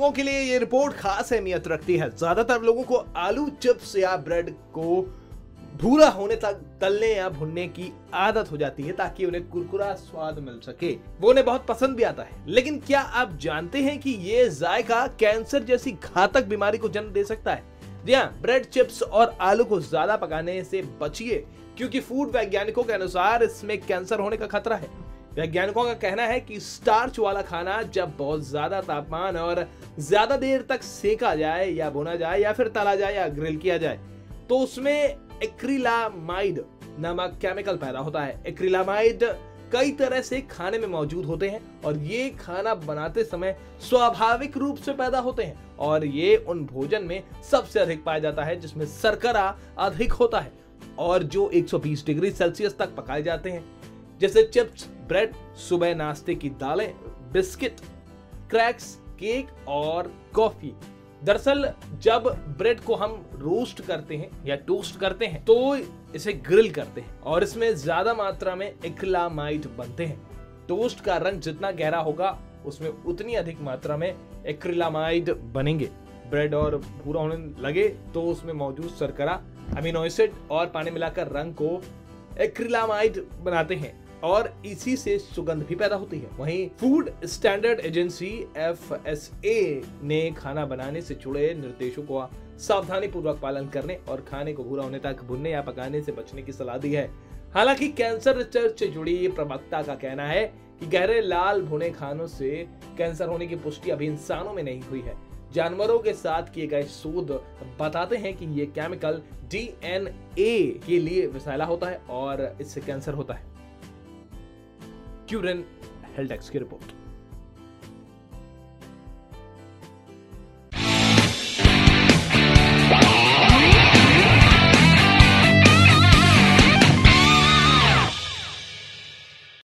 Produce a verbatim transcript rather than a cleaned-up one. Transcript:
लोगों के लिए ये रिपोर्ट खास अहमियत रखती है। ज्यादातर लोगों को आलू चिप्स या ब्रेड को भूरा होने तक तलने या भुनने की आदत हो जाती है ताकि उन्हें कुरकुरा स्वाद मिल सके। वो उन्हें बहुत पसंद भी आता है। लेकिन क्या आप जानते हैं कि ये जायका कैंसर जैसी घातक बीमारी को जन्म दे सकता है? जी हाँ, ब्रेड, चिप्स और आलू को ज्यादा पकाने से बचिए, क्योंकि फूड वैज्ञानिकों के अनुसार इसमें कैंसर होने का खतरा है। वैज्ञानिकों का कहना है कि स्टार्च वाला खाना जब बहुत ज्यादा तापमान और ज्यादा देर तक सेका जाए या भुना जाए या फिर तला जाए या ग्रिल किया जाए तो उसमें एक्रिलामाइड नामक केमिकल पैदा होता है। एक्रिलामाइड कई तरह से खाने में मौजूद होते हैं और ये खाना बनाते समय स्वाभाविक रूप से पैदा होते हैं और ये उन भोजन में सबसे अधिक पाया जाता है जिसमें शर्करा अधिक होता है और जो एक सौ बीस डिग्री सेल्सियस तक पकाए जाते हैं, जैसे चिप्स, ब्रेड, सुबह नाश्ते की दालें, बिस्किट, क्रैक्स, केक और कॉफी। दरअसल जब ब्रेड को हम रोस्ट करते हैं या टोस्ट करते हैं तो इसे ग्रिल करते हैं और इसमें ज्यादा मात्रा में एक्रिलामाइड बनते हैं। टोस्ट का रंग जितना गहरा होगा उसमें उतनी अधिक मात्रा में एक्रिलामाइड बनेंगे। ब्रेड और भूरा होने लगे तो उसमें मौजूद शर्करा, अमीनो एसिड और पानी मिलाकर रंग को एक्रिलामाइड बनाते हैं और इसी से सुगंध भी पैदा होती है। वहीं food standard agency F S A ने खाना बनाने से जुड़े निर्देशों को सावधानी पूर्वक पालन करने और खाने को भूरा होने तक भुनने या पकाने से बचने की सलाह दी है। हालांकि कैंसर रिसर्च से जुड़ी प्रवक्ता का कहना है कि गहरे लाल भुने खानों से कैंसर होने की पुष्टि अभी इंसानों में नहीं हुई है। जानवरों के साथ किए गए शोध बताते हैं कि ये केमिकल डी एन ए के लिए विषैला होता है और इससे कैंसर होता है। क्यूरेन हेल्थ एक्स की रिपोर्ट।